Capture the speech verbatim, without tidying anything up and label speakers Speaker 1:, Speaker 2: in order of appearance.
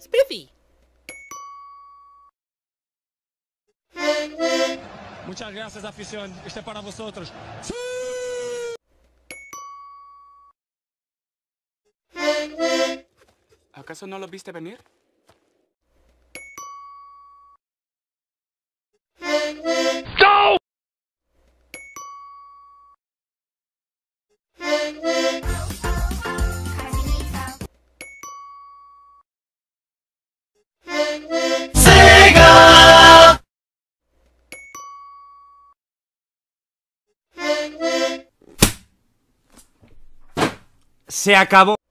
Speaker 1: Spiffy.
Speaker 2: Muchas gracias, afición. Este es para vosotros.
Speaker 3: ¿Acaso no lo viste venir?
Speaker 4: Se acabó.